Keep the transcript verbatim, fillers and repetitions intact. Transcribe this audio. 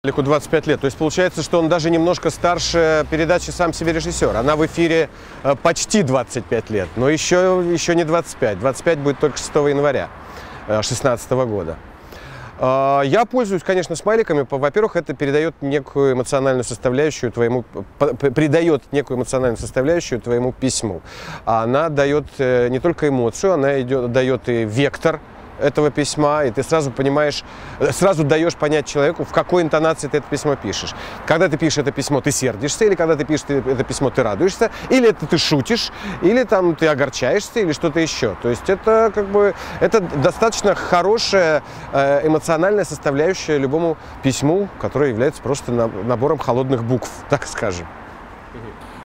двадцать пять лет, то есть получается, что он даже немножко старше передачи «Сам себе режиссер». Она в эфире почти двадцать пять лет, но еще, еще не двадцать пять. двадцать пять будет только шестого января две тысячи шестнадцатого года. Я пользуюсь, конечно, смайликами. Во-первых, это передает некую эмоциональную составляющую твоему, придает некую эмоциональную составляющую твоему письму. Она дает не только эмоцию, она идет, дает и вектор этого письма, и ты сразу понимаешь, сразу даешь понять человеку, в какой интонации ты это письмо пишешь. Когда ты пишешь это письмо, ты сердишься, или когда ты пишешь это письмо, ты радуешься, или это ты шутишь, или там ты огорчаешься, или что-то еще. То есть это как бы это достаточно хорошая эмоциональная составляющая любому письму, которое является просто набором холодных букв, так скажем.